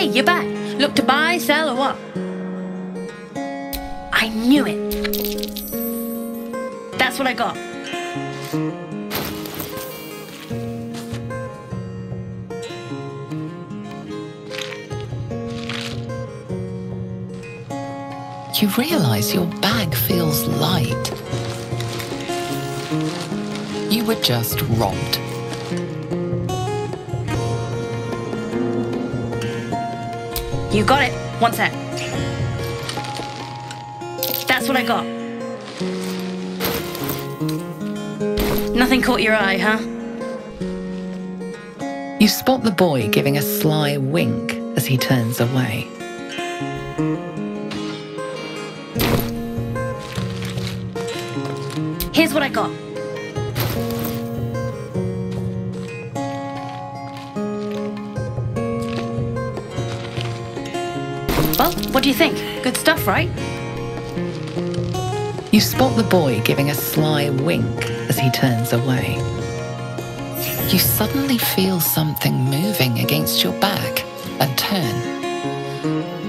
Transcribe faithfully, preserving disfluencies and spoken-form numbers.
Hey, you're back. Look to buy, sell, or what? I knew it. That's what I got. You realize your bag feels light. You were just robbed. You got it. One sec. That's what I got. Nothing caught your eye, huh? You spot the boy giving a sly wink as he turns away. Here's what I got. Well, what do you think? Good stuff, right? You spot the boy giving a sly wink as he turns away. You suddenly feel something moving against your back and turn.